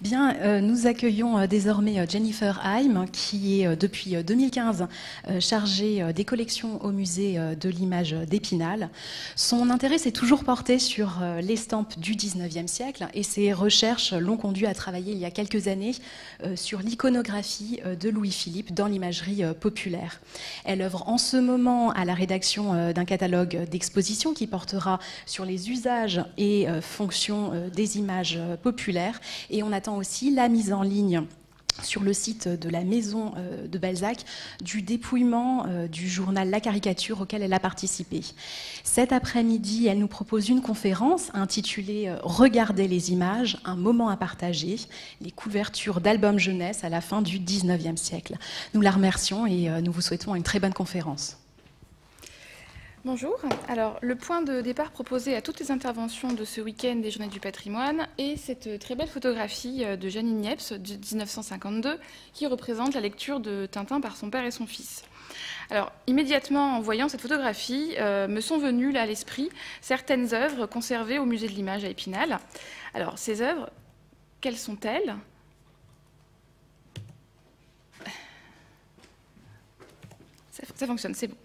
Bien, nous accueillons désormais Jennifer Heim, qui est depuis 2015 chargée des collections au musée de l'image d'Épinal. Son intérêt s'est toujours porté sur l'estampe du 19e siècle et ses recherches l'ont conduit à travailler il y a quelques années sur l'iconographie de Louis-Philippe dans l'imagerie populaire. Elle œuvre en ce moment à la rédaction d'un catalogue d'exposition qui portera sur les usages et fonctions des images populaires, et on attend aussi la mise en ligne sur le site de la Maison de Balzac du dépouillement du journal La Caricature auquel elle a participé. Cet après-midi, elle nous propose une conférence intitulée « Regardez les images, un moment à partager, les couvertures d'albums jeunesse à la fin du 19e siècle ». Nous la remercions et nous vous souhaitons une très bonne conférence. Bonjour. Alors, le point de départ proposé à toutes les interventions de ce week-end des Journées du patrimoine est cette très belle photographie de Janine Niepce de 1952 qui représente la lecture de Tintin par son père et son fils. Alors, immédiatement en voyant cette photographie, me sont venues là à l'esprit certaines œuvres conservées au musée de l'image à Épinal. Alors, ces œuvres, quelles sont-elles ? Ça fonctionne, c'est bon.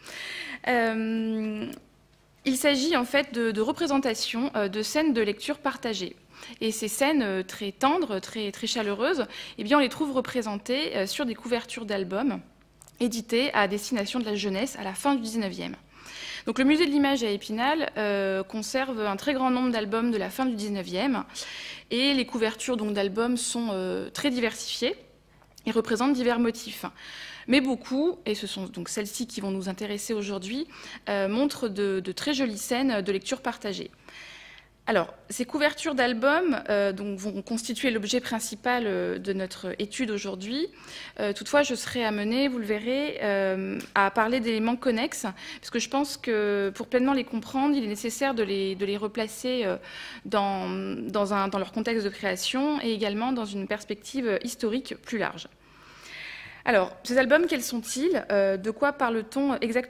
Il s'agit en fait de représentations de scènes de lecture partagées. Et ces scènes très tendres, très chaleureuses, eh bien, on les trouve représentées sur des couvertures d'albums édités à destination de la jeunesse à la fin du 19e. Donc, le musée de l'image à Épinal conserve un très grand nombre d'albums de la fin du 19e et les couvertures d'albums sont très diversifiées et représentent divers motifs. Mais beaucoup, et ce sont donc celles-ci qui vont nous intéresser aujourd'hui, montrent de très jolies scènes de lecture partagée. Alors, ces couvertures d'albums vont constituer l'objet principal de notre étude aujourd'hui. Toutefois, je serai amenée, vous le verrez, à parler d'éléments connexes, parce que je pense que pour pleinement les comprendre, il est nécessaire de les replacer dans leur contexte de création et également dans une perspective historique plus large. Alors, ces albums, quels sont-ils ? De quoi parle-t-on exactement ?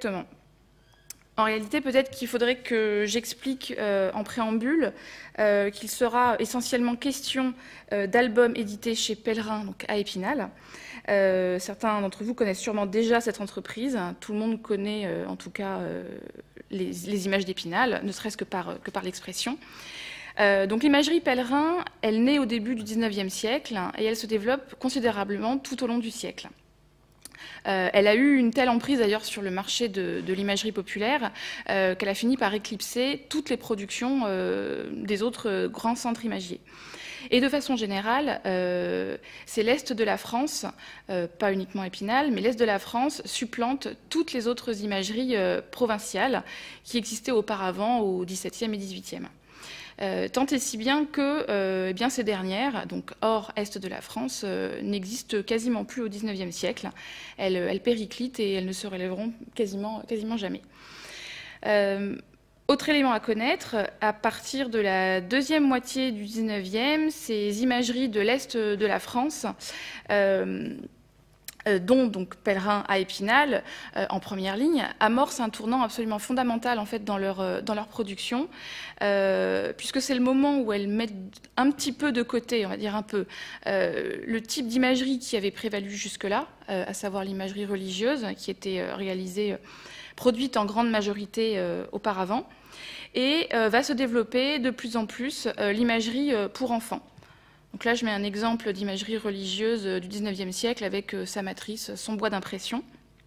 En réalité, peut-être qu'il faudrait que j'explique en préambule qu'il sera essentiellement question d'albums édités chez Pellerin, donc à Épinal. Certains d'entre vous connaissent sûrement déjà cette entreprise. Tout le monde connaît en tout cas les images d'Épinal, ne serait-ce que par l'expression. Donc l'imagerie Pellerin, elle naît au début du 19e siècle et elle se développe considérablement tout au long du siècle. Elle a eu une telle emprise d'ailleurs sur le marché de l'imagerie populaire qu'elle a fini par éclipser toutes les productions des autres grands centres imagiers. Et de façon générale, c'est l'Est de la France, pas uniquement Épinal, mais l'Est de la France supplante toutes les autres imageries provinciales qui existaient auparavant au XVIIe et XVIIIe. Tant et si bien que ces dernières, donc hors Est de la France, n'existent quasiment plus au XIXe siècle. Elles périclitent et elles ne se relèveront quasiment jamais. Autre élément à connaître, à partir de la deuxième moitié du XIXe, ces imageries de l'Est de la France dont donc Pellerin à Épinal, en première ligne, amorce un tournant absolument fondamental en fait dans leur production, puisque c'est le moment où elles mettent un petit peu de côté, on va dire un peu, le type d'imagerie qui avait prévalu jusque-là, à savoir l'imagerie religieuse, qui était produite en grande majorité auparavant, et va se développer de plus en plus l'imagerie pour enfants. Donc là, je mets un exemple d'imagerie religieuse du XIXe siècle avec sa matrice, son bois d'impression.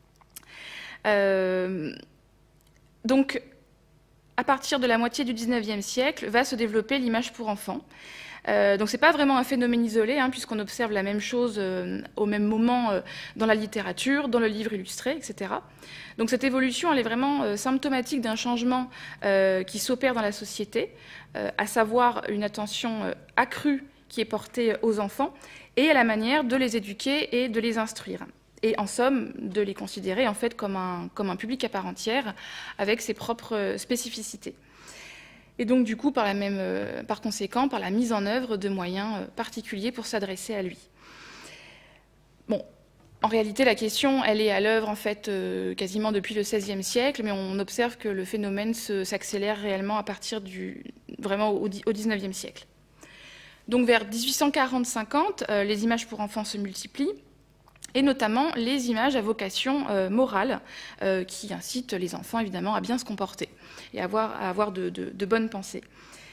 Donc, à partir de la moitié du XIXe siècle, va se développer l'image pour enfants. Donc, ce n'est pas vraiment un phénomène isolé, puisqu'on observe la même chose au même moment dans la littérature, dans le livre illustré, etc. Donc, cette évolution, elle est vraiment symptomatique d'un changement qui s'opère dans la société, à savoir une attention accrue qui est portée aux enfants, et à la manière de les éduquer et de les instruire. Et en somme, de les considérer en fait comme un public à part entière, avec ses propres spécificités. Et donc du coup, par conséquent, par la mise en œuvre de moyens particuliers pour s'adresser à lui. Bon, en réalité, la question, elle est à l'œuvre en fait quasiment depuis le XVIe siècle, mais on observe que le phénomène s'accélère réellement à partir vraiment au XIXe siècle. Donc vers 1840-50, les images pour enfants se multiplient, et notamment les images à vocation morale, qui incitent les enfants évidemment à bien se comporter et à avoir de bonnes pensées.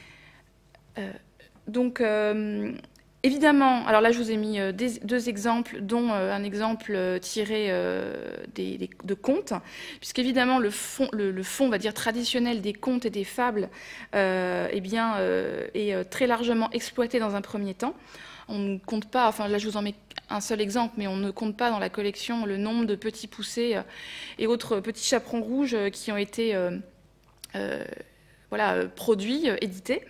Donc évidemment, alors là je vous ai mis deux exemples, dont un exemple tiré de contes, puisqu'évidemment le fond, on va dire, traditionnel des contes et des fables est très largement exploité dans un premier temps. On ne compte pas, enfin là je vous en mets un seul exemple, mais on ne compte pas dans la collection le nombre de petits poussés et autres petits chaperons rouges qui ont été produits, édités.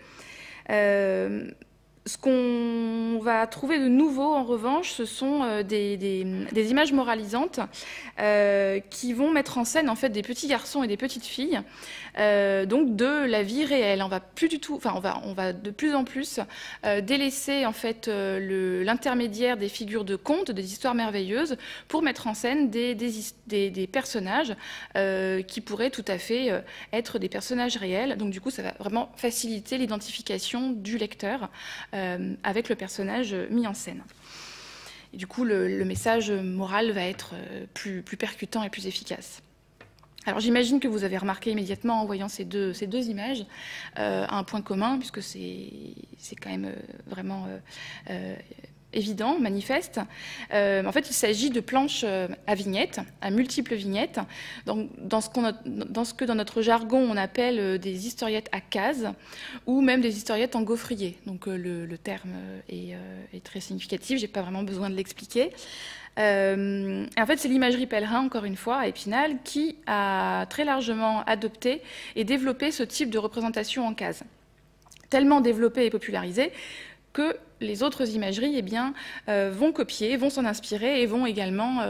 Ce qu'on va trouver de nouveau, en revanche, ce sont des images moralisantes qui vont mettre en scène en fait des petits garçons et des petites filles, donc de la vie réelle. On va de plus en plus délaisser en fait l'intermédiaire des figures de contes, des histoires merveilleuses, pour mettre en scène des personnages qui pourraient tout à fait être des personnages réels. Donc du coup, ça va vraiment faciliter l'identification du lecteur avec le personnage mis en scène. Et du coup, le message moral va être plus percutant et plus efficace. Alors j'imagine que vous avez remarqué immédiatement en voyant ces deux images un point commun, puisque c'est quand même vraiment évident, manifeste. En fait, il s'agit de planches à vignettes, à multiples vignettes, dans ce que dans notre jargon on appelle des historiettes à cases, ou même des historiettes en gaufrier. Donc le terme est très significatif, j'ai pas vraiment besoin de l'expliquer. En fait, c'est l'imagerie Pellerin, encore une fois, à Épinal, qui a très largement adopté et développé ce type de représentation en cases. Tellement développé et popularisé que les autres imageries vont copier, vont s'en inspirer et vont également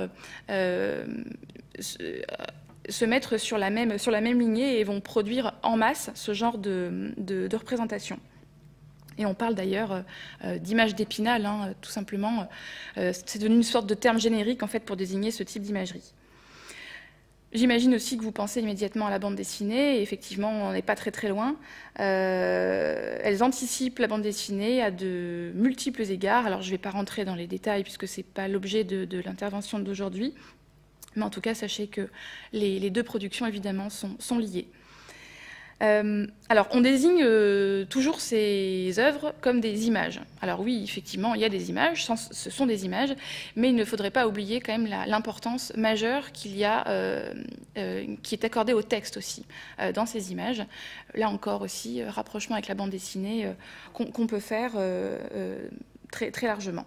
se mettre sur la même lignée et vont produire en masse ce genre de représentation. Et on parle d'ailleurs d'image d'Épinal, hein, tout simplement. C'est devenu une sorte de terme générique en fait, pour désigner ce type d'imagerie. J'imagine aussi que vous pensez immédiatement à la bande dessinée, et effectivement, on n'est pas très très loin. Elles anticipent la bande dessinée à de multiples égards. Alors, je ne vais pas rentrer dans les détails, puisque ce n'est pas l'objet de l'intervention d'aujourd'hui. Mais en tout cas, sachez que les deux productions, évidemment, sont liées. Alors, on désigne toujours ces œuvres comme des images. Alors oui, effectivement, il y a des images, ce sont des images, mais il ne faudrait pas oublier quand même l'importance majeure qu'il y a, qui est accordée au texte aussi, dans ces images. Là encore aussi, rapprochement avec la bande dessinée qu'on peut faire très, très largement.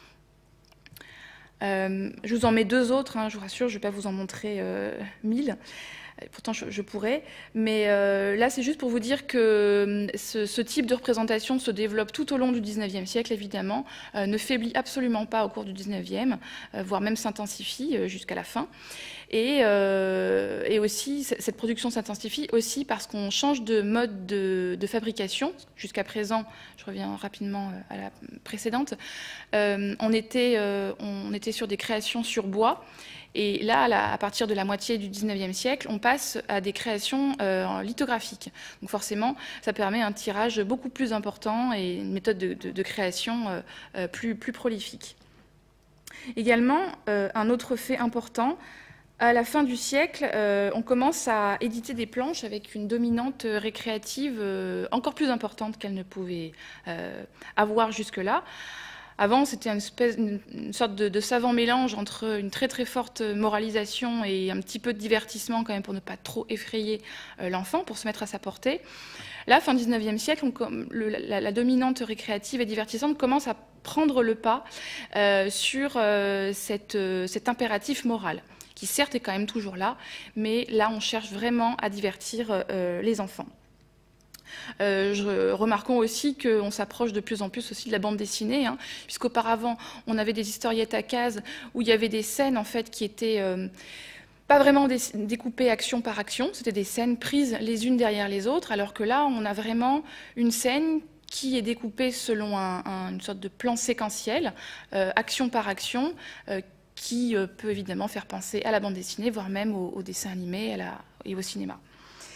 Je vous en mets deux autres, hein, je vous rassure, je ne vais pas vous en montrer 1000. Pourtant, je pourrais. Mais là, c'est juste pour vous dire que ce type de représentation se développe tout au long du XIXe siècle, évidemment, ne faiblit absolument pas au cours du XIXe, voire même s'intensifie jusqu'à la fin. Et aussi, cette production s'intensifie aussi parce qu'on change de mode de fabrication. Jusqu'à présent, je reviens rapidement à la précédente, on était sur des créations sur bois. Et là, à partir de la moitié du XIXe siècle, on passe à des créations lithographiques. Donc forcément, ça permet un tirage beaucoup plus important et une méthode de création plus prolifique. Également, un autre fait important, à la fin du siècle, on commence à éditer des planches avec une dominante récréative encore plus importante qu'elle ne pouvait avoir jusque-là. Avant, c'était une sorte de savant mélange entre une très très forte moralisation et un petit peu de divertissement quand même pour ne pas trop effrayer l'enfant, pour se mettre à sa portée. Là, fin 19e siècle, la dominante récréative et divertissante commence à prendre le pas sur cet impératif moral, qui certes est quand même toujours là, mais là on cherche vraiment à divertir les enfants. Remarquons aussi qu'on s'approche de plus en plus aussi de la bande dessinée, hein, puisqu'auparavant, on avait des historiettes à cases où il y avait des scènes en fait, qui étaient pas vraiment découpées action par action, c'était des scènes prises les unes derrière les autres, alors que là, on a vraiment une scène qui est découpée selon une sorte de plan séquentiel, action par action, qui peut évidemment faire penser à la bande dessinée, voire même au dessin animé et au cinéma.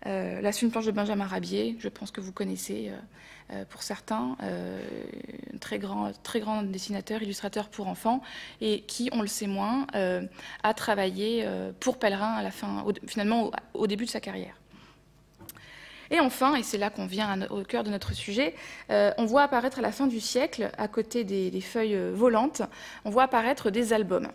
Là, c'est une planche de Benjamin Rabier, je pense que vous connaissez pour certains, très grand dessinateur, illustrateur pour enfants, et qui, on le sait moins, a travaillé pour Pellerin à la fin, finalement au début de sa carrière. Et enfin, et c'est là qu'on vient au cœur de notre sujet, on voit apparaître à la fin du siècle, à côté des feuilles volantes, on voit apparaître des albums.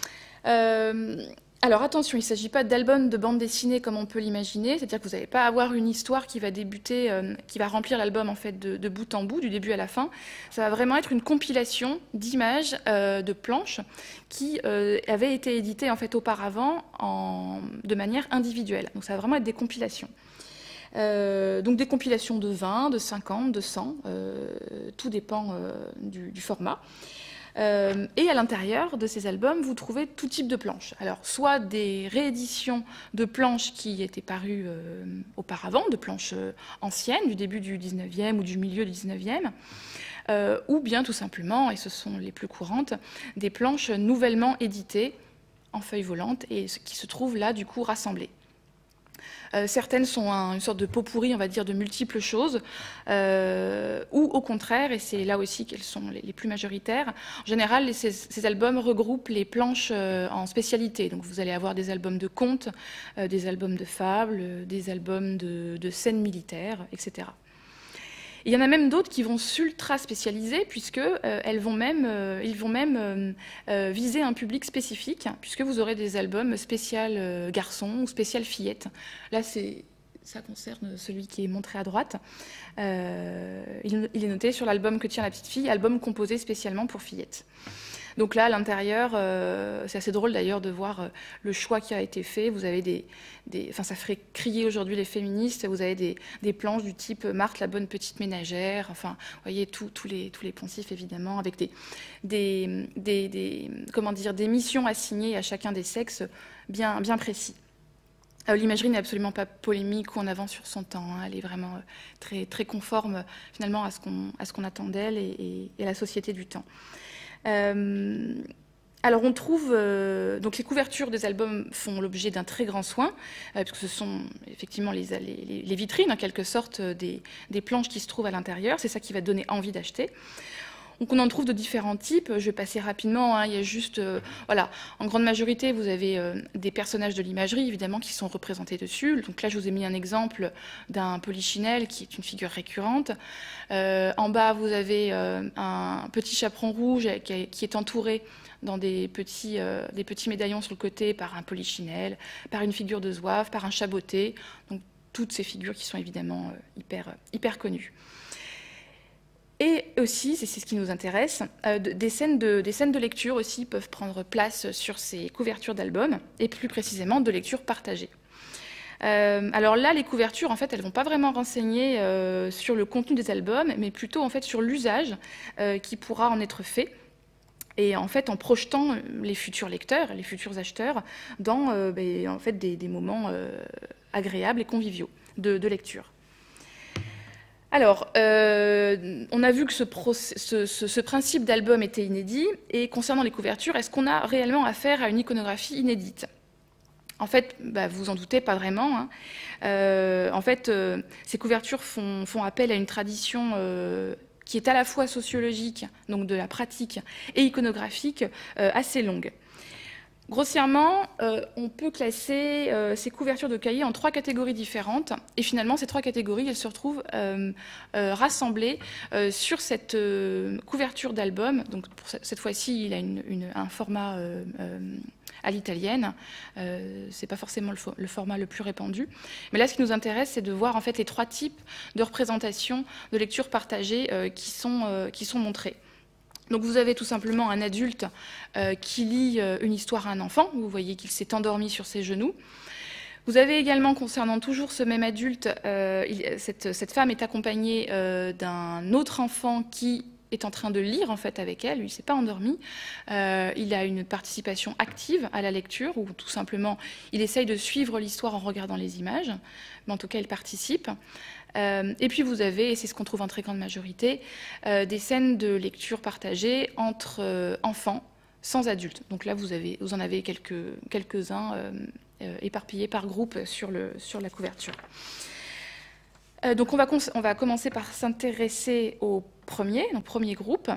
Alors attention, il ne s'agit pas d'albums de bande dessinée comme on peut l'imaginer, c'est-à-dire que vous n'allez pas avoir une histoire qui va débuter, qui va remplir l'album en fait de bout en bout, du début à la fin. Ça va vraiment être une compilation d'images, de planches qui avaient été éditées en fait auparavant de manière individuelle. Donc ça va vraiment être des compilations. Donc des compilations de 20, de 50, de 100, tout dépend du format. Et à l'intérieur de ces albums, vous trouvez tout type de planches. Alors, soit des rééditions de planches qui étaient parues auparavant, de planches anciennes, du début du 19e ou du milieu du 19e, ou bien tout simplement, et ce sont les plus courantes, des planches nouvellement éditées en feuilles volantes et qui se trouvent là, du coup, rassemblées. Certaines sont une sorte de pot-pourri, on va dire, de multiples choses, ou au contraire, et c'est là aussi qu'elles sont les plus majoritaires, en général, ces albums regroupent les planches en spécialités. Donc vous allez avoir des albums de contes, des albums de fables, des albums de scènes militaires, etc. Il y en a même d'autres qui vont s'ultra spécialiser, puisque ils vont même viser un public spécifique, puisque vous aurez des albums spécial garçon ou spécial fillette. Là, ça concerne celui qui est montré à droite. Il est noté sur l'album Que tient la petite fille, album composé spécialement pour fillettes. Donc là, à l'intérieur, c'est assez drôle d'ailleurs de voir le choix qui a été fait. Vous avez enfin, ça ferait crier aujourd'hui les féministes. Vous avez des planches du type Marthe, la bonne petite ménagère. Enfin, vous voyez tous les poncifs évidemment, avec des missions assignées à chacun des sexes bien précis. L'imagerie n'est absolument pas polémique ou en avance sur son temps. Hein. Elle est vraiment très, très conforme finalement à ce qu'on attend d'elle et à la société du temps. Alors on trouve donc les couvertures des albums font l'objet d'un très grand soin, puisque ce sont effectivement les vitrines en quelque sorte des planches qui se trouvent à l'intérieur. C'est ça qui va donner envie d'acheter. Donc on en trouve de différents types. Je vais passer rapidement. Hein. Il y a juste, voilà, en grande majorité, vous avez des personnages de l'imagerie, évidemment, qui sont représentés dessus. Donc là, je vous ai mis un exemple d'un polichinelle qui est une figure récurrente. En bas, vous avez un petit chaperon rouge qui est entouré dans des petits médaillons sur le côté par un polichinelle, par une figure de zouave, par un chaboté. Donc toutes ces figures qui sont évidemment hyper connues. Et aussi, c'est ce qui nous intéresse, des scènes de lecture aussi peuvent prendre place sur ces couvertures d'albums, et plus précisément de lecture partagée. Alors là, les couvertures, en fait, elles ne vont pas vraiment renseigner sur le contenu des albums, mais plutôt en fait sur l'usage qui pourra en être fait. Et en fait, en projetant les futurs lecteurs, les futurs acheteurs, dans en fait, des moments agréables et conviviaux de lecture. Alors, on a vu que ce principe d'album était inédit, et concernant les couvertures, est-ce qu'on a réellement affaire à une iconographie inédite ? En fait, vous vous en doutez, pas vraiment. Hein. En fait, ces couvertures font appel à une tradition qui est à la fois sociologique, donc de la pratique, et iconographique assez longue. Grossièrement, on peut classer ces couvertures de cahiers en 3 catégories différentes. Et finalement, ces 3 catégories, elles se retrouvent rassemblées sur cette couverture d'album. Donc, cette fois-ci, il a un format à l'italienne. C'est pas forcément le format le plus répandu. Mais là, ce qui nous intéresse, c'est de voir en fait les 3 types de représentations de lecture partagée qui sont montrés. Donc vous avez tout simplement un adulte qui lit une histoire à un enfant. Vous voyez qu'il s'est endormi sur ses genoux. Vous avez également, concernant toujours ce même adulte, cette femme est accompagnée d'un autre enfant qui est en train de lire en fait avec elle. Lui, il ne s'est pas endormi. Il a une participation active à la lecture, ou tout simplement, il essaye de suivre l'histoire en regardant les images. Mais en tout cas, il participe. Et puis vous avez, et c'est ce qu'on trouve en très grande majorité, des scènes de lecture partagées entre enfants sans adultes. Donc là, vous en avez quelques-uns éparpillés par groupe sur la couverture. Donc on va commencer par s'intéresser au premier groupe,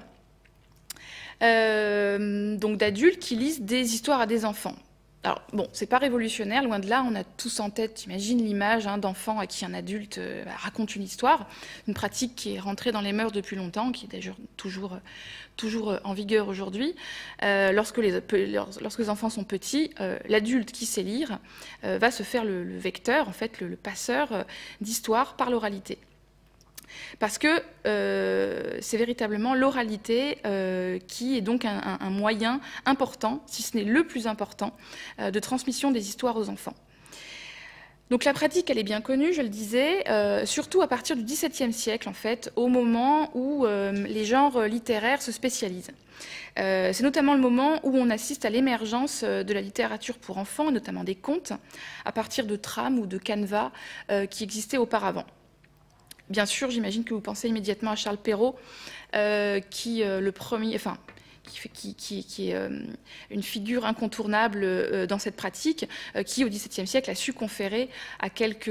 donc d'adultes qui lisent des histoires à des enfants. Alors, bon, c'est pas révolutionnaire, loin de là, on a tous en tête, j'imagine, l'image d'enfants à qui un adulte raconte une histoire, une pratique qui est rentrée dans les mœurs depuis longtemps, qui est d'ailleurs toujours en vigueur aujourd'hui. Lorsque les enfants sont petits, l'adulte qui sait lire va se faire le vecteur, en fait, le passeur d'histoire par l'oralité. Parce que c'est véritablement l'oralité qui est donc un moyen important, si ce n'est le plus important, de transmission des histoires aux enfants. Donc la pratique, elle est bien connue, je le disais, surtout à partir du XVIIe siècle, en fait, au moment où les genres littéraires se spécialisent. C'est notamment le moment où on assiste à l'émergence de la littérature pour enfants, notamment des contes, à partir de trames ou de canevas qui existaient auparavant. Bien sûr, j'imagine que vous pensez immédiatement à Charles Perrault, qui est une figure incontournable dans cette pratique, qui au XVIIe siècle a su conférer à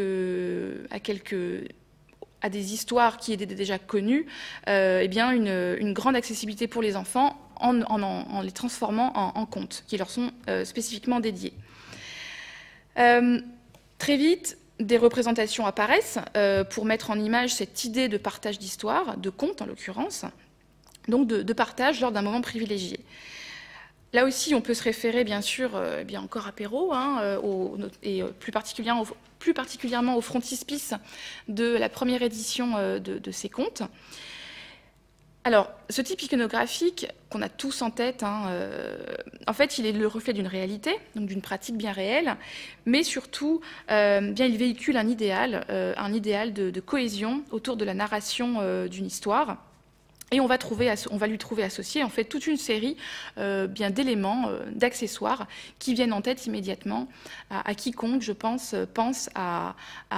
des histoires qui étaient déjà connues, une grande accessibilité pour les enfants en les transformant en contes qui leur sont spécifiquement dédiés. Très vite, des représentations apparaissent pour mettre en image cette idée de partage d'histoire, de conte en l'occurrence, donc de partage lors d'un moment privilégié. Là aussi, on peut se référer bien sûr encore à Perrault, et plus particulièrement au frontispice de la première édition de ces contes. Alors, ce type iconographique qu'on a tous en tête, en fait, il est le reflet d'une réalité, donc d'une pratique bien réelle, mais surtout, il véhicule un idéal de cohésion autour de la narration d'une histoire. Et on va lui trouver associé en fait toute une série d'éléments, d'accessoires qui viennent en tête immédiatement à quiconque, je pense à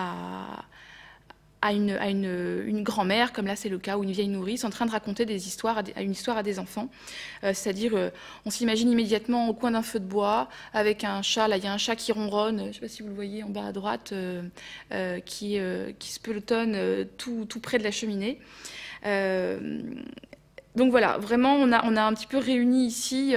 une grand-mère, comme là c'est le cas, ou une vieille nourrice, en train de raconter une histoire à des enfants. C'est-à-dire, on s'imagine immédiatement au coin d'un feu de bois, avec un chat, là il y a un chat qui ronronne, je ne sais pas si vous le voyez en bas à droite, qui se pelotonne tout près de la cheminée. Donc voilà, vraiment on a un petit peu réuni ici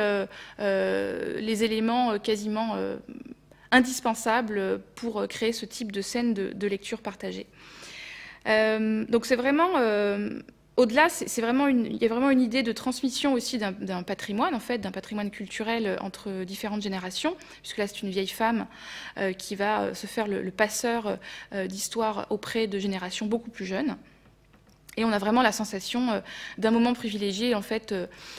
les éléments quasiment indispensables pour créer ce type de scène de lecture partagée. Donc c'est vraiment, au-delà, il y a vraiment une idée de transmission aussi d'un patrimoine, en fait, d'un patrimoine culturel entre différentes générations, puisque là c'est une vieille femme qui va se faire le passeur d'histoire auprès de générations beaucoup plus jeunes. Et on a vraiment la sensation d'un moment privilégié, en fait,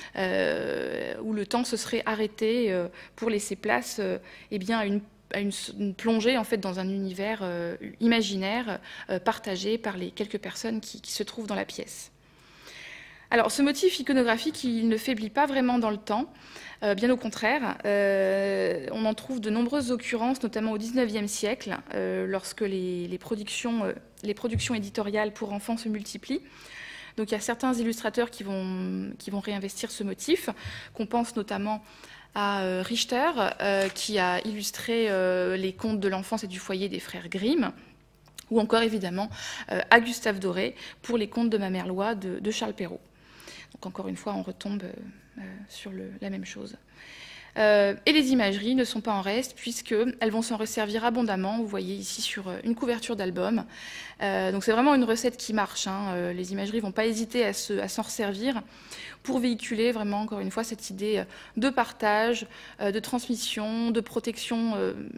où le temps se serait arrêté pour laisser place à une plongée en fait dans un univers imaginaire partagé par les quelques personnes qui se trouvent dans la pièce. Alors ce motif iconographique, il ne faiblit pas vraiment dans le temps, bien au contraire. On en trouve de nombreuses occurrences, notamment au XIXe siècle, lorsque les productions éditoriales pour enfants se multiplient. Donc il y a certains illustrateurs qui vont réinvestir ce motif, qu'on pense notamment à Richter, qui a illustré les contes de l'enfance et du foyer des frères Grimm, ou encore évidemment à Gustave Doré pour les contes de ma mère Loi de Charles Perrault. Donc encore une fois, on retombe sur la même chose. Et les imageries ne sont pas en reste, puisqu'elles vont s'en resservir abondamment. Vous voyez ici sur une couverture d'album. Donc c'est vraiment une recette qui marche. Les imageries ne vont pas hésiter à s'en resservir pour véhiculer vraiment, encore une fois, cette idée de partage, de transmission, de protection,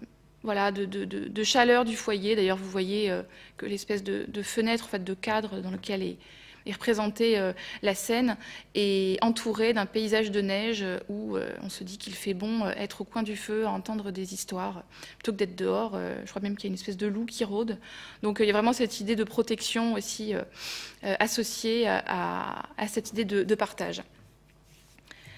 de chaleur du foyer. D'ailleurs, vous voyez que l'espèce de fenêtre, en fait, de cadre dans lequel est représentée la scène est entourée d'un paysage de neige où on se dit qu'il fait bon être au coin du feu, à entendre des histoires, plutôt que d'être dehors. Je crois même qu'il y a une espèce de loup qui rôde. Donc il y a vraiment cette idée de protection aussi associée à cette idée de partage.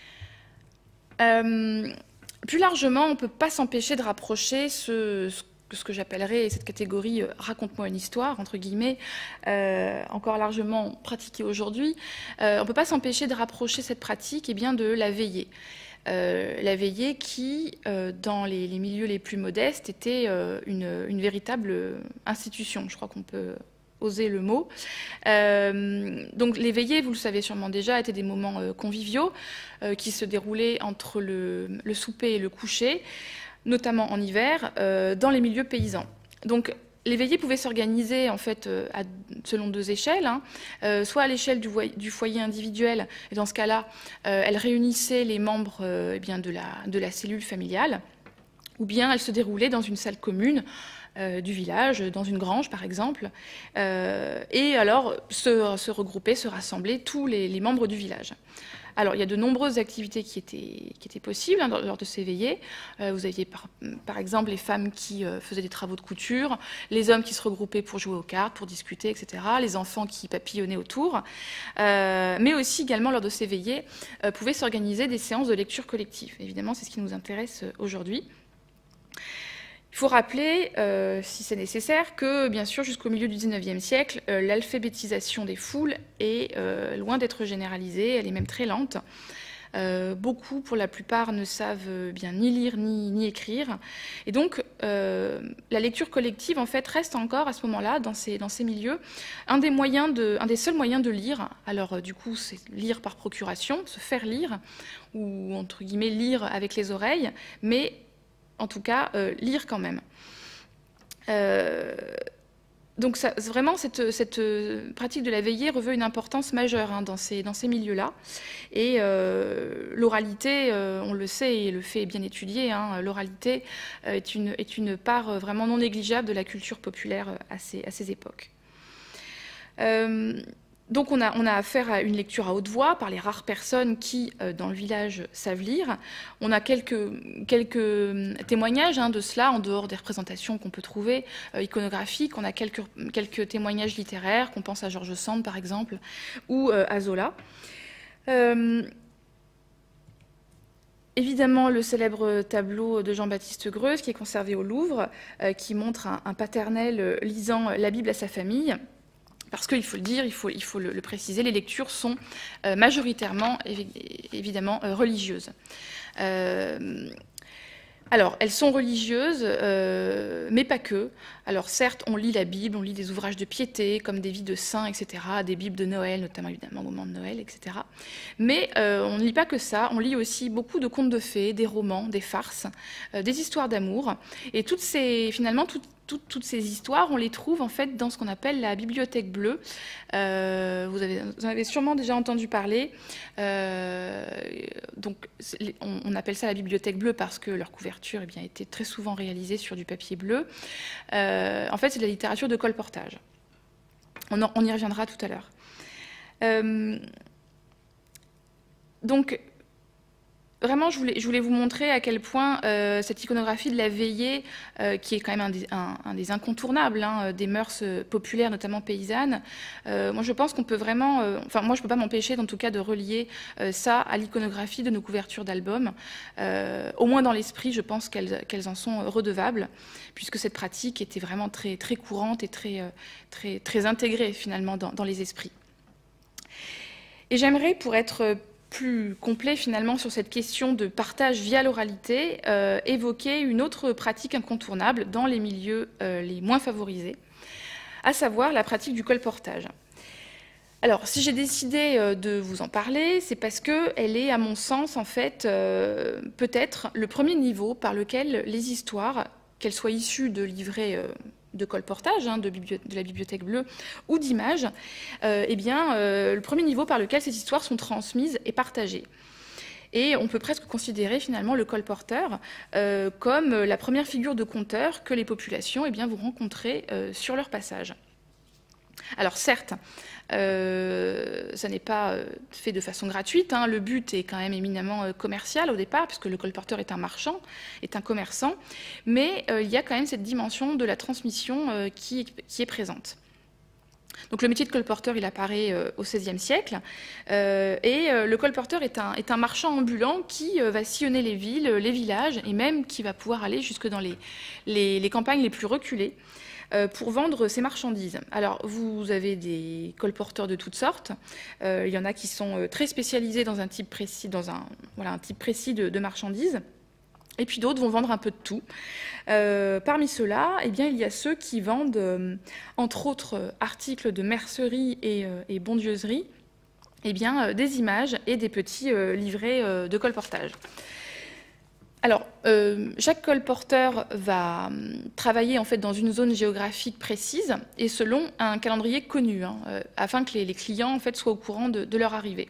Plus largement, on ne peut pas s'empêcher de rapprocher ce ce que j'appellerais cette catégorie « raconte-moi une histoire », entre guillemets, encore largement pratiquée aujourd'hui, on ne peut pas s'empêcher de rapprocher cette pratique de la veillée. La veillée qui, dans les milieux les plus modestes, était une véritable institution. Je crois qu'on peut oser le mot. Donc les veillées, vous le savez sûrement déjà, étaient des moments conviviaux qui se déroulaient entre le souper et le coucher, notamment en hiver, dans les milieux paysans. Donc les veillées pouvaient s'organiser en fait selon deux échelles, soit à l'échelle du foyer individuel, et dans ce cas-là, elles réunissaient les membres de la cellule familiale, ou bien elles se déroulaient dans une salle commune du village, dans une grange par exemple, et alors se regrouper, se rassembler tous les membres du village. Alors, il y a de nombreuses activités qui étaient possibles lors de ces veillées. Vous aviez par exemple les femmes qui faisaient des travaux de couture, les hommes qui se regroupaient pour jouer aux cartes, pour discuter, etc., les enfants qui papillonnaient autour. Mais aussi, également, lors de ces veillées, pouvaient s'organiser des séances de lecture collective. Évidemment, c'est ce qui nous intéresse aujourd'hui. Il faut rappeler, si c'est nécessaire, que, bien sûr, jusqu'au milieu du XIXe siècle, l'alphabétisation des foules est loin d'être généralisée, elle est même très lente. Beaucoup, pour la plupart, ne savent bien ni lire ni écrire. Et donc, la lecture collective, en fait, reste encore, à ce moment-là, dans ces milieux, un des seuls moyens de lire. Alors, du coup, c'est lire par procuration, se faire lire, ou, entre guillemets, lire avec les oreilles, mais en tout cas, lire quand même. Donc vraiment, cette pratique de la veillée revêt une importance majeure dans ces milieux-là. Et l'oralité, on le sait, et le fait est bien étudié, l'oralité est une part vraiment non négligeable de la culture populaire à ces époques. Donc on a affaire à une lecture à haute voix par les rares personnes qui, dans le village, savent lire. On a quelques témoignages de cela, en dehors des représentations qu'on peut trouver iconographiques. On a quelques témoignages littéraires, qu'on pense à George Sand, par exemple, ou à Zola. Évidemment, le célèbre tableau de Jean-Baptiste Greuze, qui est conservé au Louvre, qui montre un paternel lisant la Bible à sa famille. Parce qu'il faut le dire, il faut le préciser, les lectures sont majoritairement, évidemment, religieuses. Alors, elles sont religieuses, mais pas que. Alors, certes, on lit la Bible, on lit des ouvrages de piété, comme des vies de saints, etc., des Bibles de Noël, notamment, évidemment, au moment de Noël, etc. Mais on ne lit pas que ça, on lit aussi beaucoup de contes de fées, des romans, des farces, des histoires d'amour. Et finalement, toutes ces histoires, on les trouve en fait dans ce qu'on appelle la bibliothèque bleue. Vous en avez sûrement déjà entendu parler. Donc, on appelle ça la bibliothèque bleue parce que leur couverture était très souvent réalisée sur du papier bleu. En fait, c'est de la littérature de colportage. On y reviendra tout à l'heure. Donc, vraiment, je voulais vous montrer à quel point cette iconographie de la veillée, qui est quand même un des incontournables des mœurs populaires, notamment paysannes, moi je pense qu'on peut vraiment... moi je ne peux pas m'empêcher en tout cas de relier ça à l'iconographie de nos couvertures d'albums. Au moins dans l'esprit, je pense qu'elles en sont redevables, puisque cette pratique était vraiment très, très courante et très intégrée finalement dans les esprits. Et j'aimerais, pour être plus complet finalement sur cette question de partage via l'oralité, évoquer une autre pratique incontournable dans les milieux les moins favorisés, à savoir la pratique du colportage. Alors, si j'ai décidé de vous en parler, c'est parce qu'elle est, à mon sens, en fait, peut-être le premier niveau par lequel les histoires, qu'elles soient issues de livrets de colportage, de la bibliothèque bleue, ou d'images, le premier niveau par lequel ces histoires sont transmises et partagées. Et on peut presque considérer finalement le colporteur comme la première figure de conteur que les populations vont rencontrer sur leur passage. Alors certes, ça n'est pas fait de façon gratuite, le but est quand même éminemment commercial au départ, puisque le colporteur est un marchand, est un commerçant, mais il y a quand même cette dimension de la transmission qui est présente. Donc le métier de colporteur, il apparaît au XVIe siècle, et le colporteur est un marchand ambulant qui va sillonner les villes, les villages, et même qui va pouvoir aller jusque dans les campagnes les plus reculées pour vendre ses marchandises. Alors vous avez des colporteurs de toutes sortes, il y en a qui sont très spécialisés dans un type précis, un type précis de marchandises. Et puis d'autres vont vendre un peu de tout. Parmi ceux-là, eh bien, il y a ceux qui vendent, entre autres articles de mercerie et bondieuserie, eh bien, des images et des petits livrets de colportage. Alors, chaque colporteur va travailler en fait dans une zone géographique précise et selon un calendrier connu, afin que les clients en fait soient au courant de leur arrivée.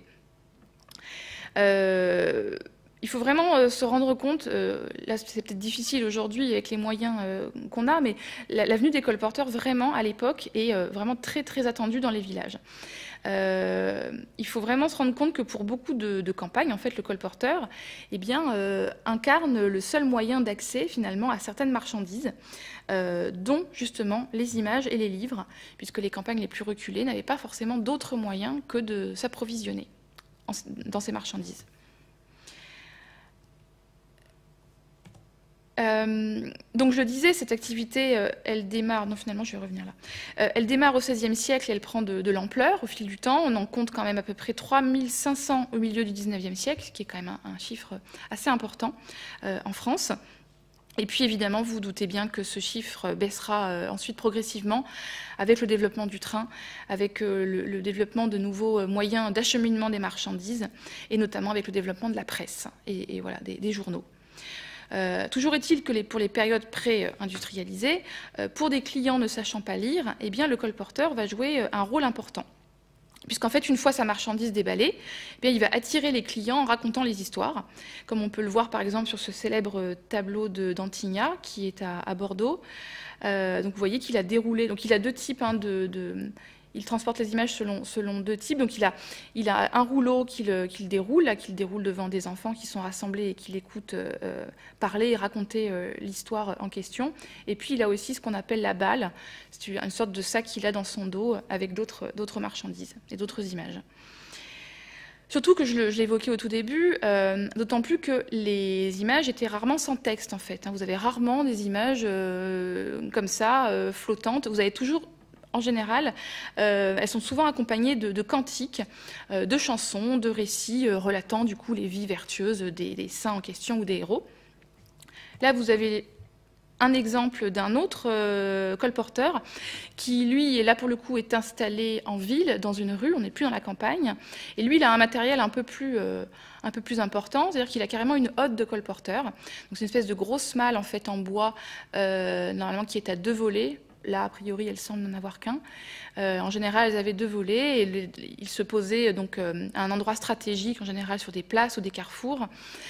Il faut vraiment se rendre compte, là c'est peut-être difficile aujourd'hui avec les moyens qu'on a, mais la venue des colporteurs vraiment à l'époque est vraiment très très attendue dans les villages. Il faut vraiment se rendre compte que pour beaucoup de campagnes, en fait, le colporteur eh bien, incarne le seul moyen d'accès finalement à certaines marchandises, dont justement les images et les livres, puisque les campagnes les plus reculées n'avaient pas forcément d'autres moyens que de s'approvisionner dans ces marchandises. Donc je disais, cette activité, elle démarre, non finalement je vais revenir là, elle démarre au XVIe siècle et elle prend de l'ampleur au fil du temps. On en compte quand même à peu près 3500 au milieu du XIXe siècle, ce qui est quand même un chiffre assez important en France. Et puis évidemment, vous vous doutez bien que ce chiffre baissera ensuite progressivement avec le développement du train, avec le développement de nouveaux moyens d'acheminement des marchandises, et notamment avec le développement de la presse et voilà, des journaux. Toujours est-il que pour les périodes pré-industrialisées, pour des clients ne sachant pas lire, eh bien, le colporteur va jouer un rôle important. Puisqu'en fait, une fois sa marchandise déballée, eh bien, il va attirer les clients en racontant les histoires, comme on peut le voir par exemple sur ce célèbre tableau d'Antigna, qui est à Bordeaux. Donc vous voyez qu'il a déroulé, donc il a deux types il transporte les images selon deux types. Donc il a un rouleau qu'il déroule devant des enfants qui sont rassemblés et qui l'écoutent parler et raconter l'histoire en question. Et puis il a aussi ce qu'on appelle la balle, c'est une sorte de sac qu'il a dans son dos avec d'autres marchandises et d'autres images. Surtout que je l'évoquais au tout début, d'autant plus que les images étaient rarement sans texte en fait. Vous avez rarement des images comme ça, flottantes. Vous avez toujours... En général, elles sont souvent accompagnées de cantiques, de chansons, de récits relatant du coup les vies vertueuses des saints en question ou des héros. Là, vous avez un exemple d'un autre colporteur qui, lui, là pour le coup, est installé en ville, dans une rue, on n'est plus dans la campagne. Et lui, il a un matériel un peu plus important, c'est-à-dire qu'il a carrément une hotte de colporteur. Donc c'est une espèce de grosse malle en fait en bois, normalement qui est à 2 volets. Là, a priori, elles semblent n'en avoir qu'un. En général, elles avaient 2 volets et ils se posaient donc à un endroit stratégique, en général sur des places ou des carrefours.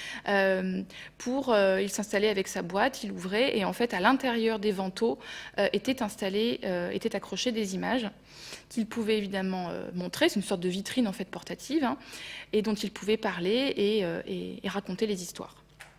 Il s'installait avec sa boîte, il ouvrait et en fait, à l'intérieur des vantaux étaient accrochées des images qu'il pouvait évidemment montrer. C'est une sorte de vitrine en fait portative, et dont il pouvait parler et raconter les histoires.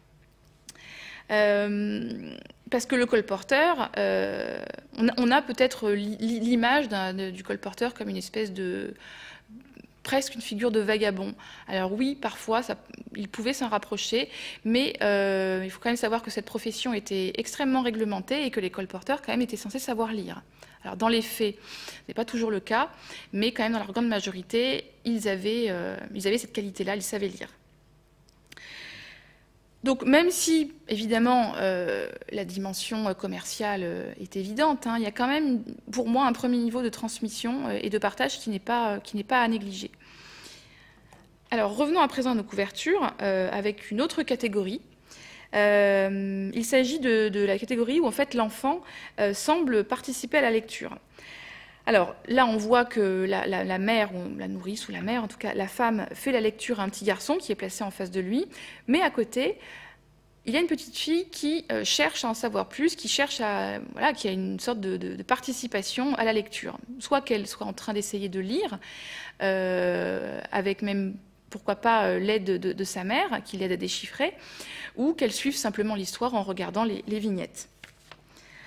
Parce que le colporteur, on a peut-être l'image du colporteur comme une espèce de... presque une figure de vagabond. Alors oui, parfois, il pouvait s'en rapprocher, mais il faut quand même savoir que cette profession était extrêmement réglementée et que les colporteurs, quand même, étaient censés savoir lire. Alors dans les faits, ce n'est pas toujours le cas, mais quand même, dans leur grande majorité, ils avaient cette qualité-là, ils savaient lire. Donc même si, évidemment, la dimension commerciale est évidente, il y a quand même, pour moi, un premier niveau de transmission et de partage qui n'est pas à négliger. Alors revenons à présent à nos couvertures, avec une autre catégorie. Il s'agit de la catégorie où, en fait, l'enfant semble participer à la lecture. Alors là, on voit que la mère, ou la nourrice, ou la mère, en tout cas la femme, fait la lecture à un petit garçon qui est placé en face de lui, mais à côté, il y a une petite fille qui cherche à en savoir plus, qui a une sorte de participation à la lecture. Soit qu'elle soit en train d'essayer de lire, avec même, pourquoi pas, l'aide de sa mère, qui l'aide à déchiffrer, ou qu'elle suive simplement l'histoire en regardant les vignettes.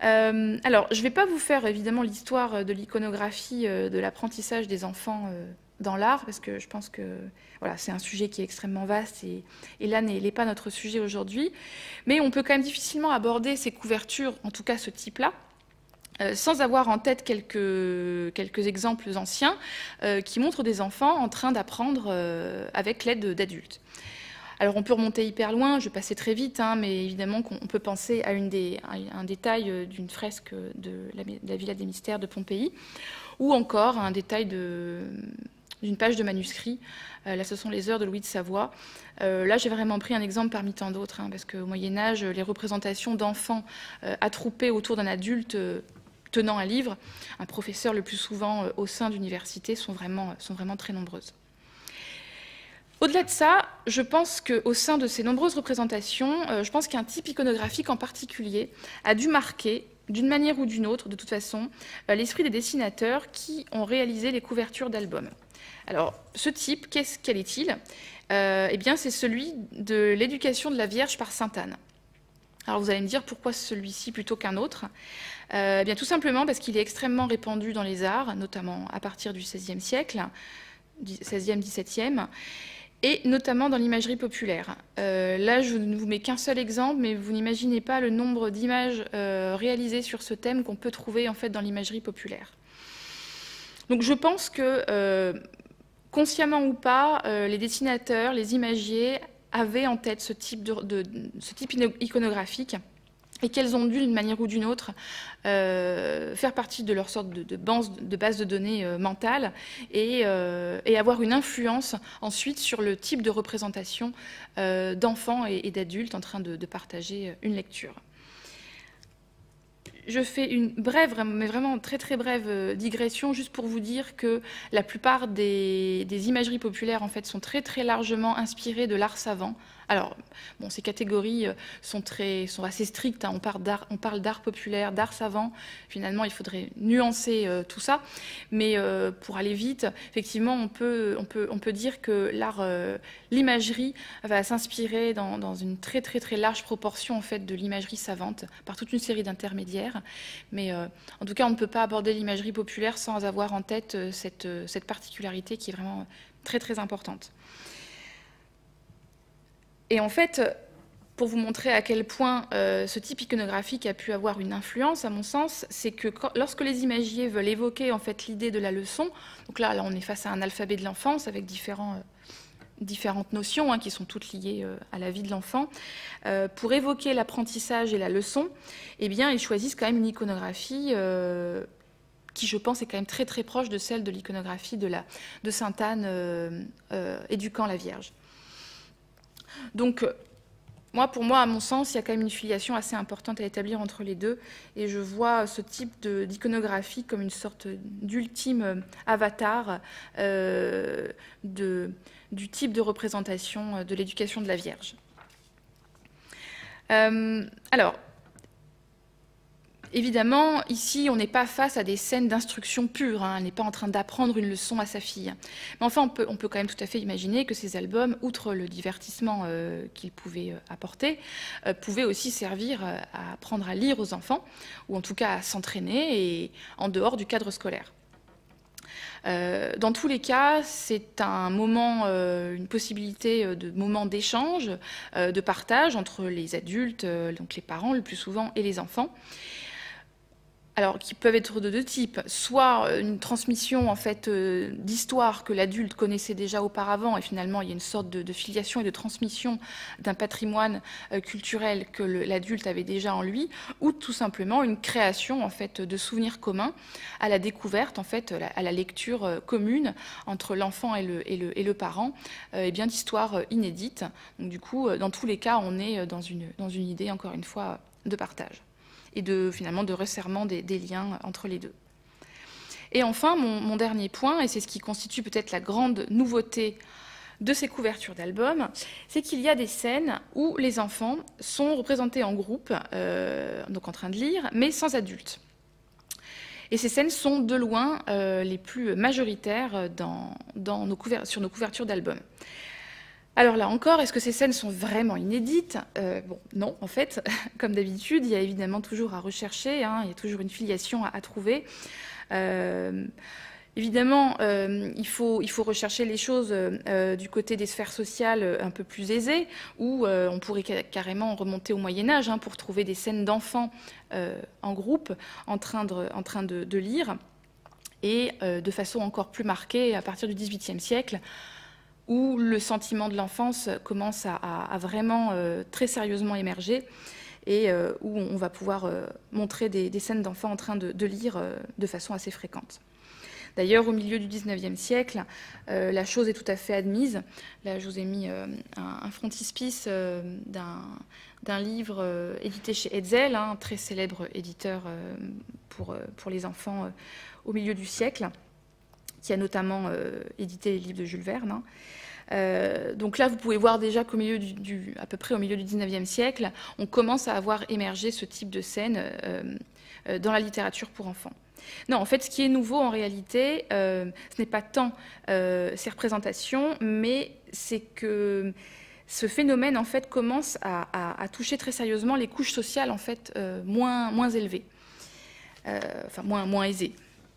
Alors, je ne vais pas vous faire évidemment l'histoire de l'iconographie de l'apprentissage des enfants dans l'art, parce que je pense que voilà, c'est un sujet qui est extrêmement vaste et là n'est pas notre sujet aujourd'hui. Mais on peut quand même difficilement aborder ces couvertures, en tout cas ce type-là, sans avoir en tête quelques exemples anciens qui montrent des enfants en train d'apprendre avec l'aide d'adultes. Alors on peut remonter hyper loin, je vais passer très vite, hein, mais évidemment qu'on peut penser à un détail d'une fresque de la Villa des Mystères de Pompéi, ou encore à un détail d'une page de manuscrit. Là, ce sont les Heures de Louis de Savoie. Là, j'ai vraiment pris un exemple parmi tant d'autres, hein, parce qu'au Moyen-Âge, les représentations d'enfants attroupés autour d'un adulte tenant un livre, un professeur le plus souvent au sein d'universités, sont vraiment très nombreuses. Au-delà de ça, je pense qu'au sein de ces nombreuses représentations, je pense qu'un type iconographique en particulier a dû marquer, d'une manière ou d'une autre, de toute façon, l'esprit des dessinateurs qui ont réalisé les couvertures d'albums. Alors, ce type, quel est-il ? Eh bien, c'est celui de l'éducation de la Vierge par sainte Anne. Alors, vous allez me dire pourquoi celui-ci plutôt qu'un autre ? Eh bien, tout simplement parce qu'il est extrêmement répandu dans les arts, notamment à partir du XVIe siècle, XVIe, XVIIe, et notamment dans l'imagerie populaire. Là, je ne vous mets qu'un seul exemple, mais vous n'imaginez pas le nombre d'images réalisées sur ce thème qu'on peut trouver en fait dans l'imagerie populaire. Donc je pense que, consciemment ou pas, les dessinateurs, les imagiers avaient en tête ce type iconographique et qu'elles ont dû, d'une manière ou d'une autre, faire partie de leur sorte de base de données mentale et avoir une influence ensuite sur le type de représentation d'enfants et d'adultes en train de partager une lecture. Je fais une brève, mais vraiment très très brève digression, juste pour vous dire que la plupart des imageries populaires en fait, sont très très largement inspirées de l'art savant. Alors, bon, ces catégories sont assez strictes, hein. On parle d'art populaire, d'art savant. Finalement, il faudrait nuancer tout ça. Mais pour aller vite, effectivement, on peut dire que l'imagerie va s'inspirer dans une très très très large proportion en fait, de l'imagerie savante, par toute une série d'intermédiaires. Mais en tout cas, on ne peut pas aborder l'imagerie populaire sans avoir en tête cette particularité qui est vraiment très très importante. Et en fait, pour vous montrer à quel point ce type iconographique a pu avoir une influence, à mon sens, c'est que lorsque les imagiers veulent évoquer en fait, l'idée de la leçon, donc là, on est face à un alphabet de l'enfance avec différentes notions hein, qui sont toutes liées à la vie de l'enfant, pour évoquer l'apprentissage et la leçon, eh bien, ils choisissent quand même une iconographie qui, je pense, est quand même très très proche de celle de l'iconographie de sainte Anne éduquant la Vierge. Donc, pour moi, à mon sens, il y a quand même une filiation assez importante à établir entre les deux. Et je vois ce type d'iconographie comme une sorte d'ultime avatar du type de représentation de l'éducation de la Vierge. Alors, évidemment, ici, on n'est pas face à des scènes d'instruction pure. Hein, elle n'est pas en train d'apprendre une leçon à sa fille. Mais enfin, on peut quand même tout à fait imaginer que ces albums, outre le divertissement qu'ils pouvaient apporter, pouvaient aussi servir à apprendre à lire aux enfants, ou en tout cas à s'entraîner, et en dehors du cadre scolaire. Dans tous les cas, c'est un moment, une possibilité de moment d'échange, de partage entre les adultes, donc les parents le plus souvent, et les enfants. Alors, qui peuvent être de deux types, soit une transmission en fait d'histoire que l'adulte connaissait déjà auparavant, et finalement il y a une sorte de filiation et de transmission d'un patrimoine culturel que l'adulte avait déjà en lui, ou tout simplement une création en fait de souvenirs communs à la découverte en fait à la lecture commune entre l'enfant et le parent, et bien d'histoires inédites. Donc du coup, dans tous les cas, on est dans une idée encore une fois de partage et finalement de resserrement des liens entre les deux. Et enfin, mon dernier point, et c'est ce qui constitue peut-être la grande nouveauté de ces couvertures d'albums, c'est qu'il y a des scènes où les enfants sont représentés en groupe, donc en train de lire, mais sans adultes. Et ces scènes sont de loin les plus majoritaires sur nos couvertures d'albums. Alors là encore, est-ce que ces scènes sont vraiment inédites? Bon, non, en fait, comme d'habitude, il y a évidemment toujours à rechercher, hein, il y a toujours une filiation à trouver. Évidemment, il faut rechercher les choses du côté des sphères sociales un peu plus aisées, où on pourrait carrément remonter au Moyen-Âge hein, pour trouver des scènes d'enfants en groupe en train de lire, et de façon encore plus marquée à partir du XVIIIe siècle, où le sentiment de l'enfance commence à vraiment très sérieusement émerger, et où on va pouvoir montrer des scènes d'enfants en train de lire de façon assez fréquente. D'ailleurs, au milieu du XIXe siècle, la chose est tout à fait admise. Là, je vous ai mis un frontispice d'un livre édité chez Hetzel, un très célèbre éditeur pour les enfants au milieu du siècle, qui a notamment édité les livres de Jules Verne. Donc là, vous pouvez voir déjà qu'au milieu à peu près au milieu du XIXe siècle, on commence à avoir émergé ce type de scène dans la littérature pour enfants. Non, en fait, ce qui est nouveau en réalité, ce n'est pas tant ces représentations, mais c'est que ce phénomène en fait commence à toucher très sérieusement les couches sociales en fait moins élevées, enfin moins aisées.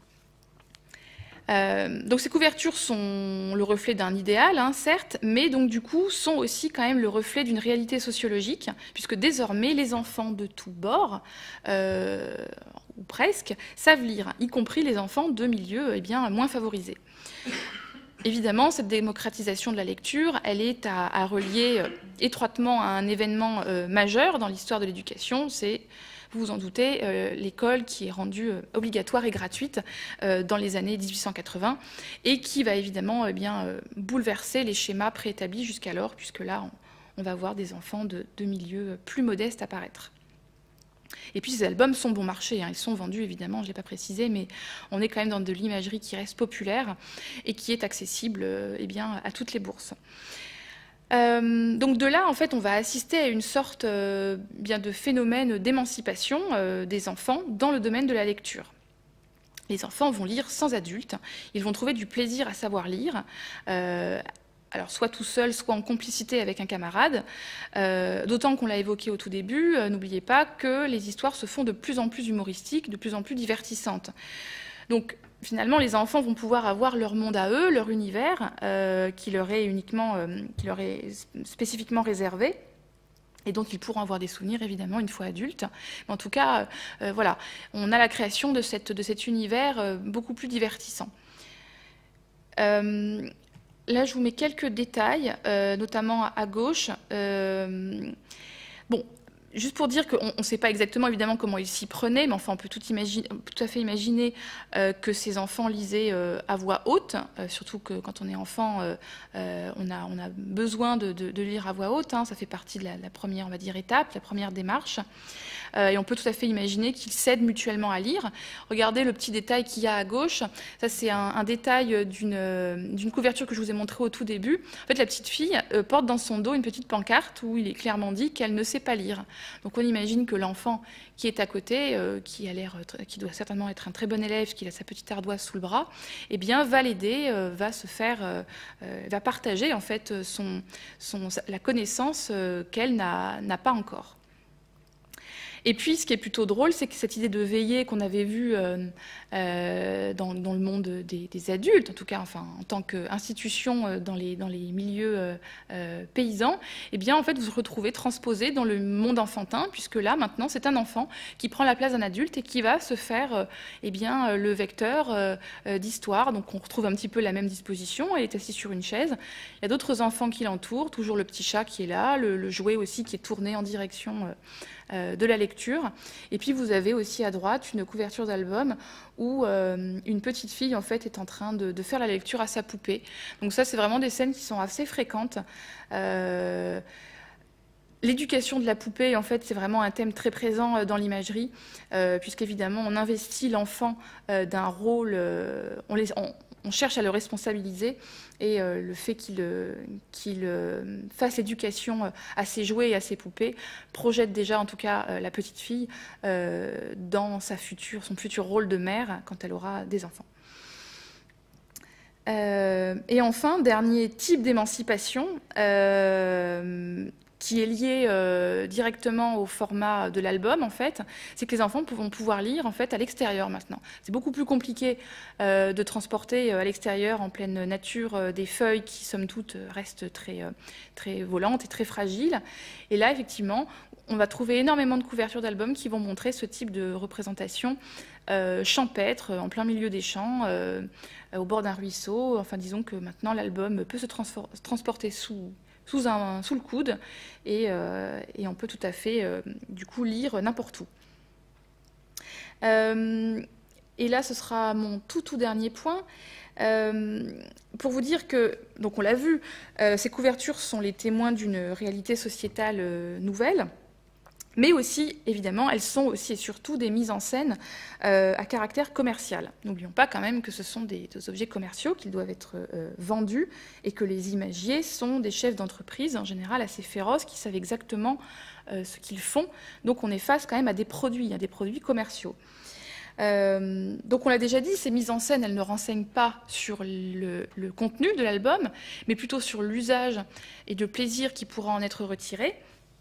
Donc ces couvertures sont le reflet d'un idéal, hein, certes, mais donc du coup sont aussi quand même le reflet d'une réalité sociologique, puisque désormais les enfants de tous bords, ou presque, savent lire, y compris les enfants de milieux moins favorisés. Évidemment, cette démocratisation de la lecture, elle est à relier étroitement à un événement majeur dans l'histoire de l'éducation, c'est, vous vous en doutez, l'école qui est rendue obligatoire et gratuite dans les années 1880 et qui va évidemment bouleverser les schémas préétablis jusqu'alors, puisque là, on va voir des enfants de milieux plus modestes apparaître. Et puis ces albums sont bon marché, hein, ils sont vendus évidemment, je ne l'ai pas précisé, mais on est quand même dans de l'imagerie qui reste populaire et qui est accessible à toutes les bourses. Donc de là, en fait, on va assister à une sorte de phénomène d'émancipation des enfants dans le domaine de la lecture. Les enfants vont lire sans adultes, ils vont trouver du plaisir à savoir lire, alors soit tout seul, soit en complicité avec un camarade, d'autant qu'on l'a évoqué au tout début, n'oubliez pas que les histoires se font de plus en plus humoristiques, de plus en plus divertissantes. Donc finalement, les enfants vont pouvoir avoir leur monde à eux, leur univers, qui leur est spécifiquement réservé, et dont ils pourront avoir des souvenirs, évidemment, une fois adultes. Mais en tout cas, voilà, on a la création de cet univers beaucoup plus divertissant. Là, je vous mets quelques détails, notamment à gauche. Bon, juste pour dire qu'on ne sait pas exactement, évidemment, comment ils s'y prenaient, mais enfin, on peut tout à fait imaginer que ces enfants lisaient à voix haute, surtout que quand on est enfant, on a besoin de lire à voix haute, hein, ça fait partie de la première, on va dire, étape, la première démarche. Et on peut tout à fait imaginer qu'ils s'aident mutuellement à lire. Regardez le petit détail qu'il y a à gauche. Ça, c'est un détail d'une couverture que je vous ai montrée au tout début. En fait, la petite fille porte dans son dos une petite pancarte où il est clairement dit qu'elle ne sait pas lire. Donc on imagine que l'enfant qui est à côté, qui doit certainement être un très bon élève, qui a sa petite ardoise sous le bras, eh bien, va l'aider, va partager en fait la connaissance qu'elle n'a pas encore. Et puis, ce qui est plutôt drôle, c'est que cette idée de veiller qu'on avait vue dans le monde des adultes, en tout cas, enfin, en tant qu'institution dans les milieux paysans, eh bien, en fait, vous vous retrouvez transposé dans le monde enfantin, puisque là, maintenant, c'est un enfant qui prend la place d'un adulte et qui va se faire le vecteur d'histoire. Donc, on retrouve un petit peu la même disposition. Elle est assise sur une chaise. Il y a d'autres enfants qui l'entourent, toujours le petit chat qui est là, le jouet aussi qui est tourné en direction de la lecture. Et puis vous avez aussi à droite une couverture d'album où une petite fille en fait est en train de faire la lecture à sa poupée. Donc ça, c'est vraiment des scènes qui sont assez fréquentes. L'éducation de la poupée, en fait, c'est vraiment un thème très présent dans l'imagerie, puisqu'évidemment, on investit l'enfant d'un rôle, on cherche à le responsabiliser, et le fait qu'il fasse l'éducation à ses jouets et à ses poupées projette déjà, en tout cas, la petite fille dans son futur rôle de mère quand elle aura des enfants. Et enfin, dernier type d'émancipation, qui est lié directement au format de l'album, en fait, c'est que les enfants vont pouvoir lire en fait, à l'extérieur maintenant. C'est beaucoup plus compliqué de transporter à l'extérieur, en pleine nature, des feuilles qui, somme toute, restent très volantes et très fragiles. Et là, effectivement, on va trouver énormément de couvertures d'albums qui vont montrer ce type de représentation champêtre, en plein milieu des champs, au bord d'un ruisseau. Enfin, disons que maintenant, l'album peut se transporter sous le coude et on peut tout à fait, du coup, lire n'importe où. Et là, ce sera mon tout dernier point. Pour vous dire que, donc on l'a vu, ces couvertures sont les témoins d'une réalité sociétale nouvelle. Mais aussi, évidemment, elles sont aussi et surtout des mises en scène à caractère commercial. N'oublions pas quand même que ce sont des objets commerciaux qui doivent être vendus et que les imagiers sont des chefs d'entreprise, en général assez féroces, qui savent exactement ce qu'ils font. Donc on est face quand même à des produits commerciaux. Donc on l'a déjà dit, ces mises en scène, elles ne renseignent pas sur le contenu de l'album, mais plutôt sur l'usage et le plaisir qui pourra en être retiré.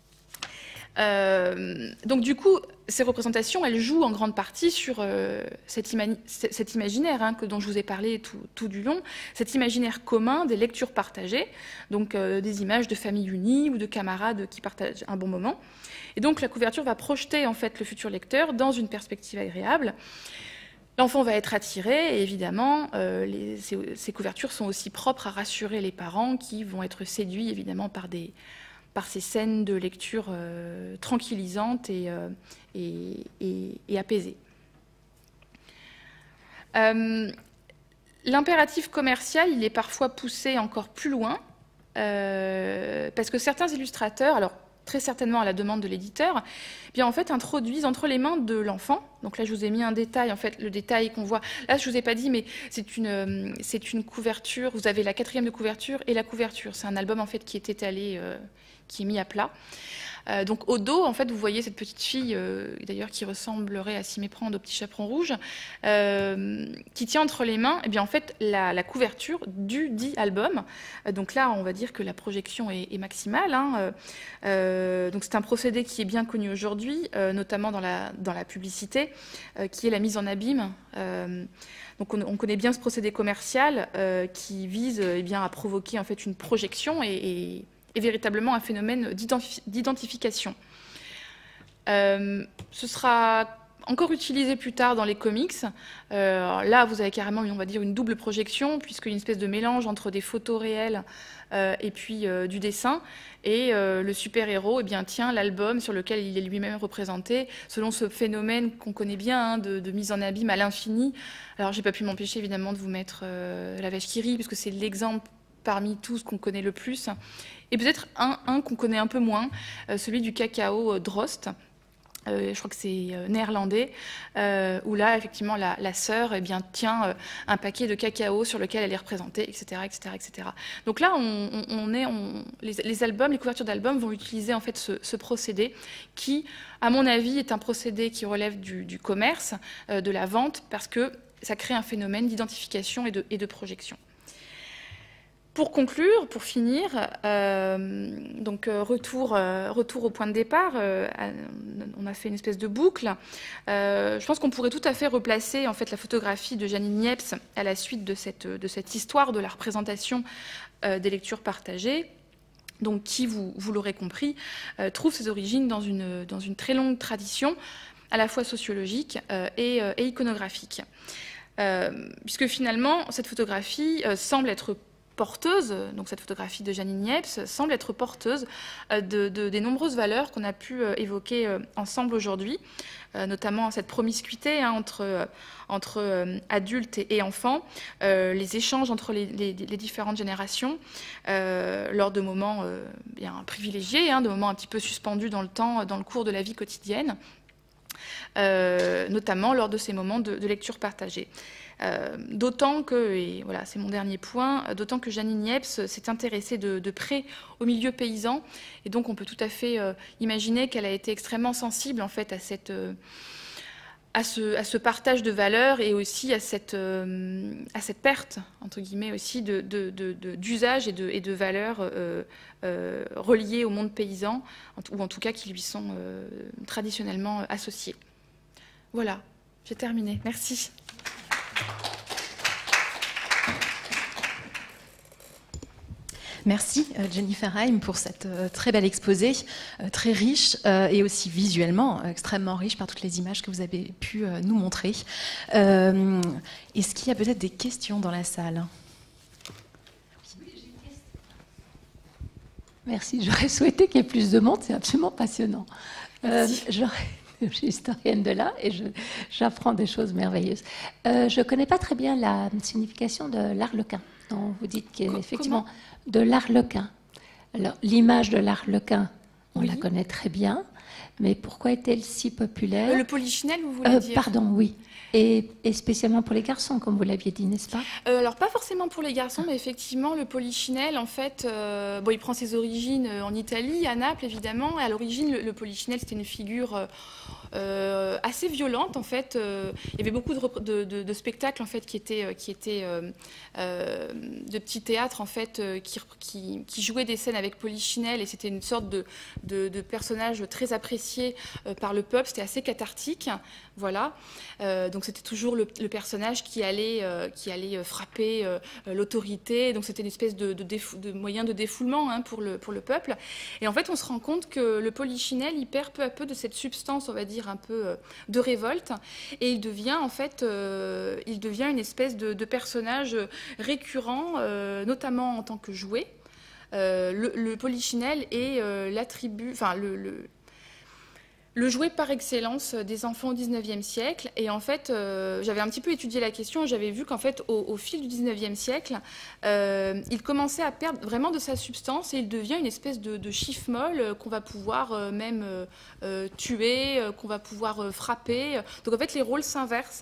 Donc du coup, ces représentations, elles jouent en grande partie sur cet imaginaire dont je vous ai parlé tout du long, cet imaginaire commun des lectures partagées, donc des images de familles unies ou de camarades qui partagent un bon moment. Et donc la couverture va projeter en fait le futur lecteur dans une perspective agréable. L'enfant va être attiré et évidemment, ces couvertures sont aussi propres à rassurer les parents qui vont être séduits évidemment par ces scènes de lecture tranquillisantes et apaisées. L'impératif commercial, il est parfois poussé encore plus loin, parce que certains illustrateurs, alors très certainement à la demande de l'éditeur, en fait introduisent entre les mains de l'enfant. Donc là, je vous ai mis un détail, en fait, le détail qu'on voit. Là, je vous ai pas dit, mais c'est une couverture. Vous avez la 4e de couverture et la couverture. C'est un album en fait qui est étalé, qui est mis à plat. Donc au dos, en fait, vous voyez cette petite fille, d'ailleurs qui ressemblerait à s'y méprendre au petit chaperon rouge, qui tient entre les mains, en fait, la couverture du dit album. Donc là, on va dire que la projection est maximale. Donc c'est un procédé qui est bien connu aujourd'hui, notamment dans la publicité, qui est la mise en abîme. Donc on connaît bien ce procédé commercial qui vise à provoquer en fait une projection et véritablement un phénomène d'identification. Ce sera encore utilisé plus tard dans les comics. Là, vous avez carrément, on va dire, une double projection, puisqu'il y a une espèce de mélange entre des photos réelles et puis du dessin. Et le super-héros tient l'album sur lequel il est lui-même représenté, selon ce phénomène qu'on connaît bien, de mise en abîme à l'infini. Alors, j'ai pas pu m'empêcher, évidemment, de vous mettre la vache qui rit, puisque c'est l'exemple parmi tous qu'on connaît le plus. Et peut-être un qu'on connaît un peu moins, celui du cacao Drost. Je crois que c'est néerlandais, où là, effectivement, la sœur tient un paquet de cacao sur lequel elle est représentée, etc. etc., etc. Donc là, les albums, les couvertures d'albums vont utiliser en fait ce procédé qui, à mon avis, est un procédé qui relève du commerce, de la vente, parce que ça crée un phénomène d'identification et de projection. Pour conclure, pour finir, retour au point de départ, on a fait une espèce de boucle. Je pense qu'on pourrait tout à fait replacer en fait la photographie de Janine Niepce à la suite de cette histoire de la représentation des lectures partagées. Donc, qui, vous l'aurez compris, trouve ses origines dans une très longue tradition, à la fois sociologique et iconographique. Puisque finalement, cette photographie semble être porteuse, donc cette photographie de Janine Niepce semble être porteuse des nombreuses valeurs qu'on a pu évoquer ensemble aujourd'hui, notamment cette promiscuité entre adultes et enfants, les échanges entre les différentes générations lors de moments bien privilégiés, de moments un petit peu suspendus dans le temps, dans le cours de la vie quotidienne, notamment lors de ces moments de lecture partagée. D'autant que, et voilà, c'est mon dernier point, d'autant que Janine Niepce s'est intéressée de près au milieu paysan, et donc on peut tout à fait imaginer qu'elle a été extrêmement sensible en fait à ce partage de valeurs et aussi à cette perte, entre guillemets, aussi d'usage et de valeurs reliées au monde paysan, ou en tout cas qui lui sont traditionnellement associées. Voilà, j'ai terminé. Merci. Merci Jennifer Heim pour cette très belle exposé, très riche et aussi visuellement extrêmement riche par toutes les images que vous avez pu nous montrer. Est-ce qu'il y a peut-être des questions dans la salle? Merci, j'aurais souhaité qu'il y ait plus de monde, c'est absolument passionnant. Je suis historienne de l'art et j'apprends des choses merveilleuses. Je ne connais pas très bien la signification de l'arlequin, dont vous dites qu'effectivement de l'arlequin. Alors, l'image de l'arlequin, on la connaît très bien, mais pourquoi est-elle si populaire? Le polichinelle, vous voulez dire? Pardon, oui. Et spécialement pour les garçons, comme vous l'aviez dit, n'est-ce pas? Alors, pas forcément pour les garçons, mais effectivement, le polichinelle, en fait, il prend ses origines en Italie, à Naples, évidemment. Et à l'origine, le polichinelle, c'était une figure assez violente, en fait. Il y avait beaucoup de spectacles, en fait, qui étaient de petits théâtres, en fait, qui jouaient des scènes avec polichinelle, et c'était une sorte de personnage très apprécié par le peuple. C'était assez cathartique, voilà. Donc c'était toujours le personnage qui allait frapper l'autorité. Donc c'était une espèce de moyen de défoulement, hein, pour le peuple. Et en fait, on se rend compte que le polichinelle, il perd peu à peu de cette substance, on va dire, un peu de révolte. Et il devient, en fait, une espèce de personnage récurrent, notamment en tant que jouet. Le polichinelle est l'attribut, enfin le jouet par excellence des enfants au XIXe siècle. Et en fait, j'avais un petit peu étudié la question et j'avais vu qu'en fait, au fil du XIXe siècle, il commençait à perdre vraiment de sa substance et il devient une espèce de chiffre-molle qu'on va pouvoir même tuer, qu'on va pouvoir frapper. Donc en fait, les rôles s'inversent.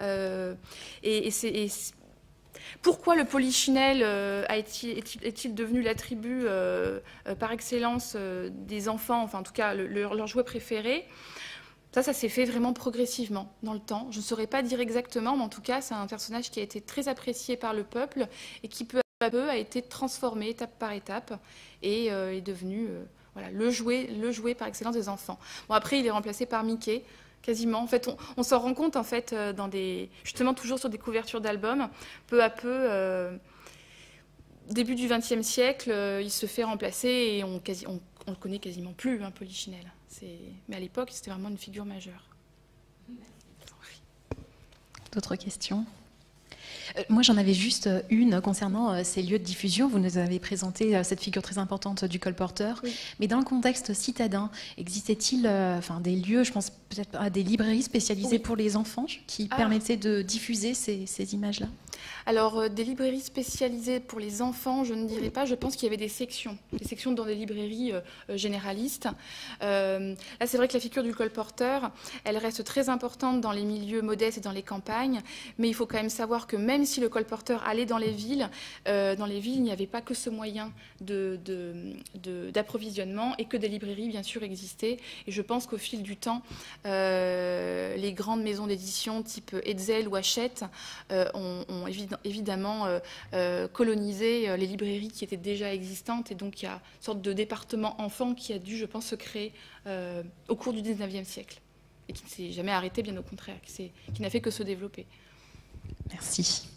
Pourquoi le polichinelle est-il devenu l'attribut par excellence des enfants, enfin en tout cas leur jouet préféré? Ça s'est fait vraiment progressivement dans le temps. Je ne saurais pas dire exactement, mais en tout cas c'est un personnage qui a été très apprécié par le peuple et qui peu à peu a été transformé étape par étape et est devenu voilà, le jouet par excellence des enfants. Bon, après il est remplacé par Mickey. Quasiment. En fait, on s'en rend compte, en fait, justement, toujours sur des couvertures d'albums, peu à peu, début du XXe siècle, il se fait remplacer et on le connaît quasiment plus, hein, polichinelle. Mais à l'époque, c'était vraiment une figure majeure. D'autres questions? Moi, j'en avais juste une concernant ces lieux de diffusion. Vous nous avez présenté cette figure très importante du colporteur. Oui. Mais dans le contexte citadin, existait-il des lieux, je pense peut-être à des librairies spécialisées pour les enfants qui permettaient de diffuser ces images-là? Alors, des librairies spécialisées pour les enfants, je ne dirais pas. Je pense qu'il y avait des sections dans des librairies généralistes. Là, c'est vrai que la figure du colporteur, elle reste très importante dans les milieux modestes et dans les campagnes. Mais il faut quand même savoir que même si le colporteur allait dans les villes, il n'y avait pas que ce moyen d'approvisionnement et que des librairies, bien sûr, existaient. Et je pense qu'au fil du temps, les grandes maisons d'édition type Hetzel ou Hachette ont évidemment colonisé les librairies qui étaient déjà existantes. Et donc, il y a une sorte de département enfant qui a dû, je pense, se créer au cours du XIXe siècle. Et qui ne s'est jamais arrêté, bien au contraire, qui n'a fait que se développer. Merci.